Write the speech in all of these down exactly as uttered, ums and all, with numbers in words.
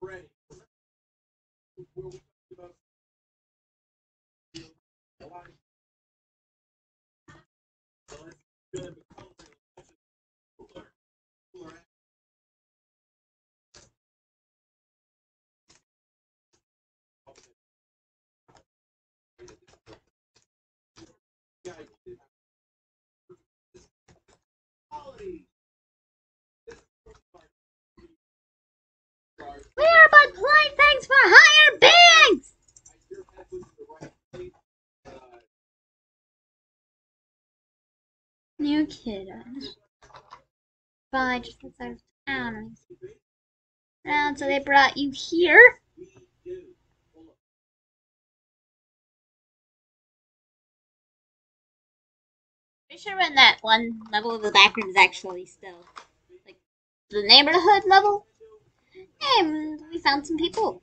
We are but playthings for higher beings! New kid. Fine, just outside of town. And so they brought you here? Pretty sure when that one level of the back room is actually still like the neighborhood level. And we found some people.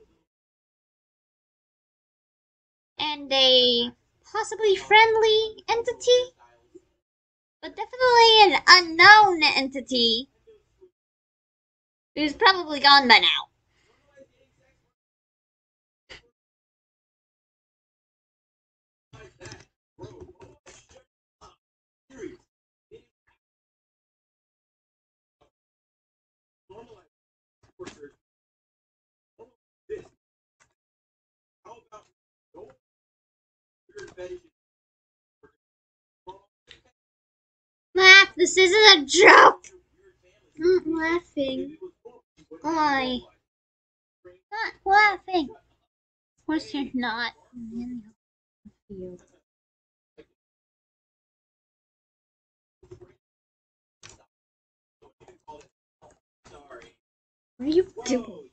And a possibly friendly entity, but definitely an unknown entity who's probably gone by now. Laugh, this isn't a joke! Not laughing. Why? Not laughing. Of course you're not. You. What are you doing?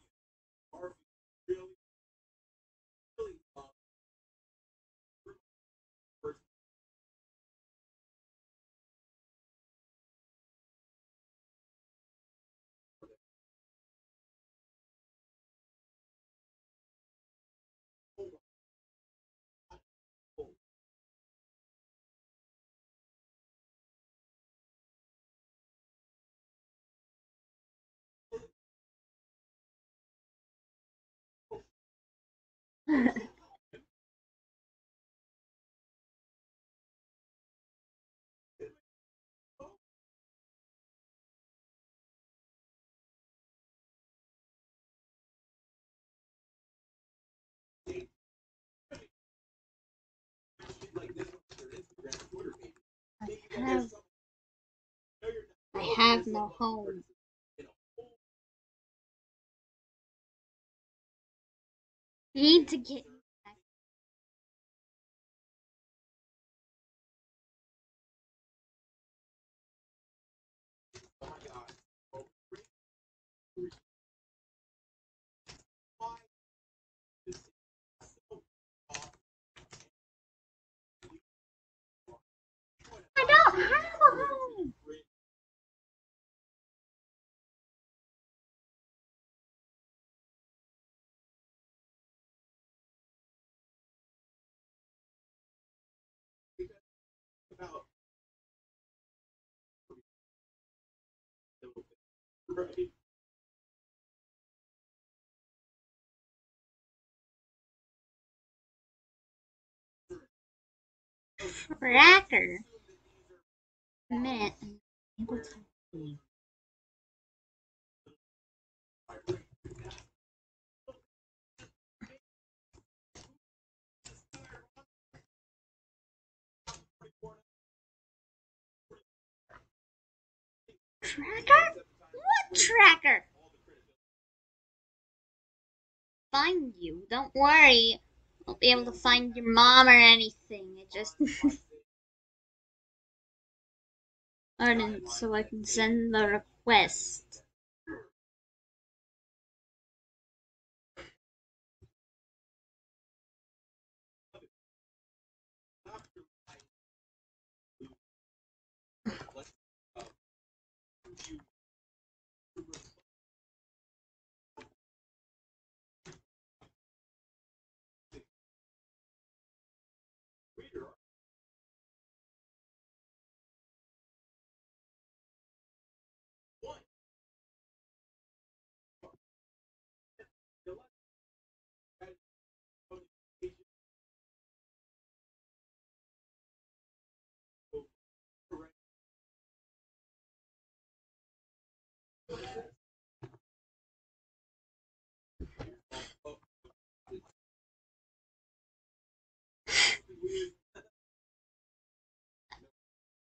I have, I have no home. You need to get back. I don't have a home. Tracker. A minute. Able to see. Tracker? What tracker? Find you. Don't worry. I'll be able to find your mom or anything. It just. Arden, so I can send the request.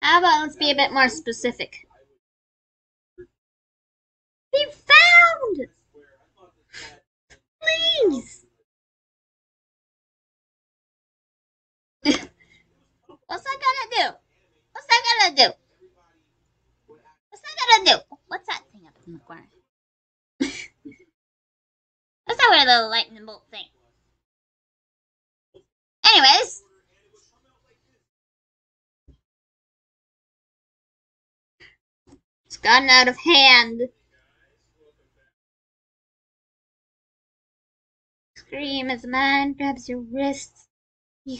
How about let's be a bit more specific? Be found! Please! What's that gonna do? What's that gonna do? What's that gonna do? What's that thing up in the corner? What's that weird little lightning bolt thing? Anyways. It's gotten out of hand. Scream as a man grabs your wrists. You...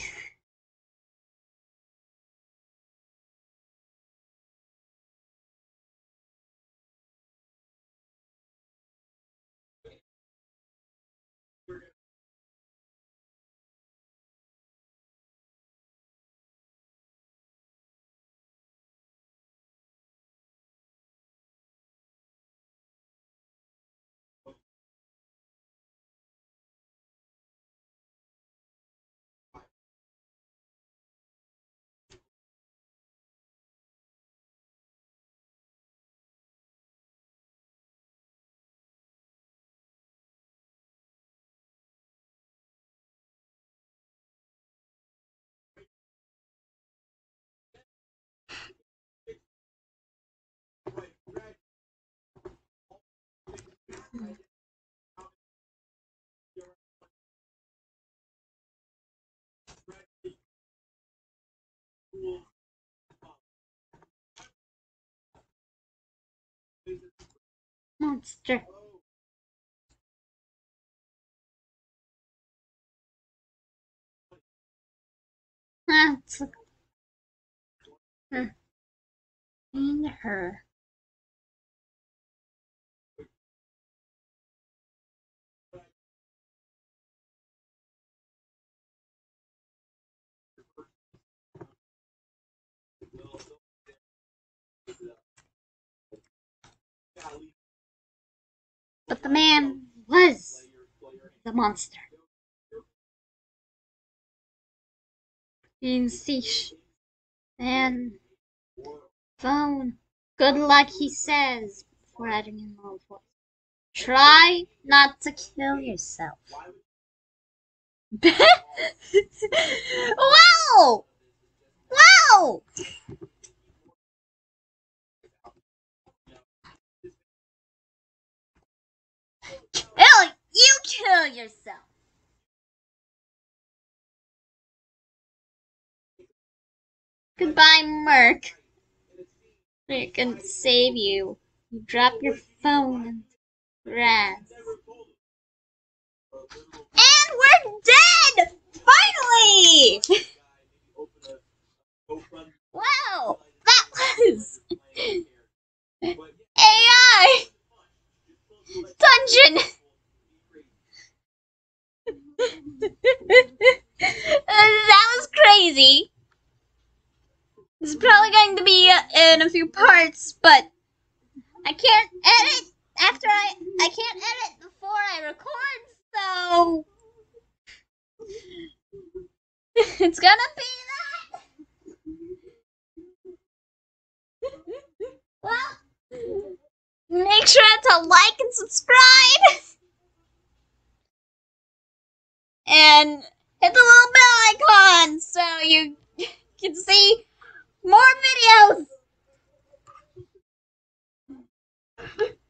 Monster. Ah, it's like... Her. And her. But the man was the monster. In Sish. And phone. Good luck, he says, before adding in low voice. Try not to kill yourself. Wow! Wow! Kill you kill yourself. Goodbye, Merc. I can save you. You drop your phone in the grass. And we're dead! Finally! Wow! That was A I dungeon! That was crazy. This is probably going to be in a few parts, but I can't edit after I I can't edit before I record, so it's gonna be that. Well, make sure to like and subscribe, and hit the little bell icon so you can see more videos.